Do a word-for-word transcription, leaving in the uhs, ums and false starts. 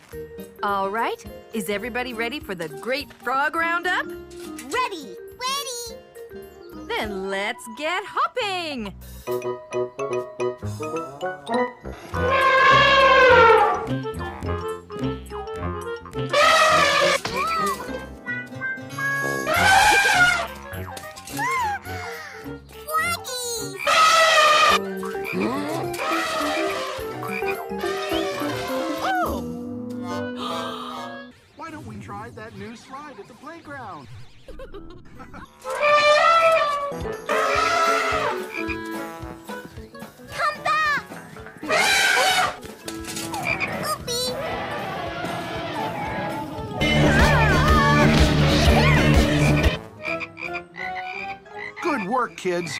All right, is everybody ready for the Great Frog Roundup? Ready! Ready! Then let's get hopping! Why don't we try that new slide at the playground? Come back! Oopie! Good work, kids.